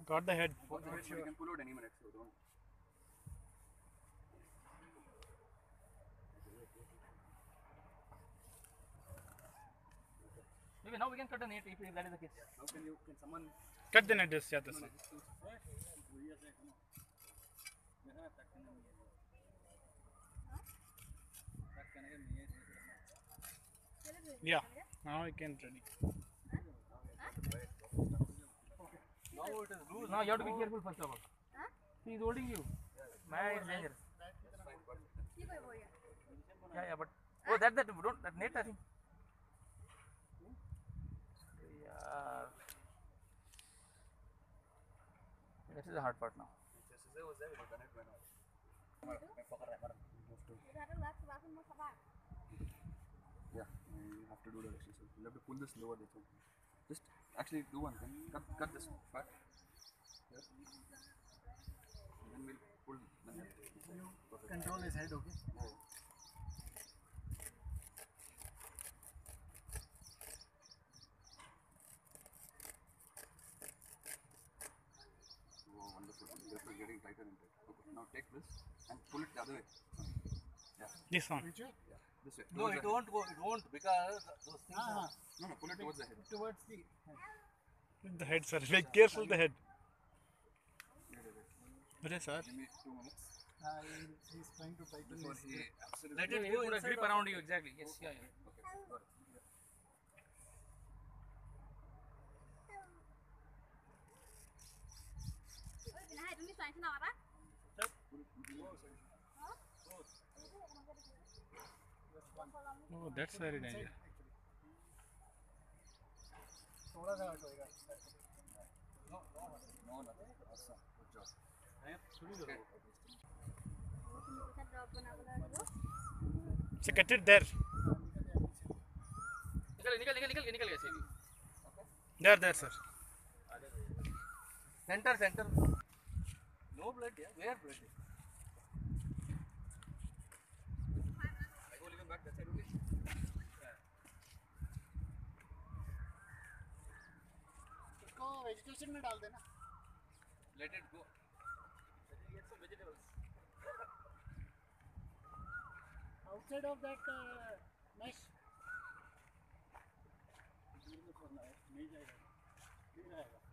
Got the head. You can pull out any minute, so don't. Maybe now we can cut the net if that is the case. How can someone? Cut the net, yes, yeah, that's yeah. Now we can ready. Now it is loose. Now you have to be careful first of all. He is holding you. Man, it's dangerous. Yeah, but that don't that net I think. Yeah. This is the hard part now. Yeah, you have to do that actually. So you have to pull this lower. That's all. Just actually do one thing. Cut this back. Yes. And then we'll pull the net. Control his head, okay? Yeah. Oh, wonderful. This is getting tighter and tighter. Okay, now take this and pull it the other way. Yeah. This one. Yeah. This way. No, Towards it the won't go. It won't because those things. Ah, No, pull it towards the head. towards the head. The head, sir. Be careful, the head. Okay, sir. Give me 2 minutes. He's trying to tighten Before his he absolutely. Let it go in a grip around you exactly. Yes, yeah. Okay, got it. Oh, that's very dangerous. थोड़ा सा हट होएगा. No, nothing. Awesome. Good job. Okay. So cut it there. निकल कैसे भी. There, sir. Center. No blood here. Where blood? I go leave him back that side only. इसको vegetation में डाल देना. Let it go. Get some vegetables. Outside of that mesh. नहीं जाएगा.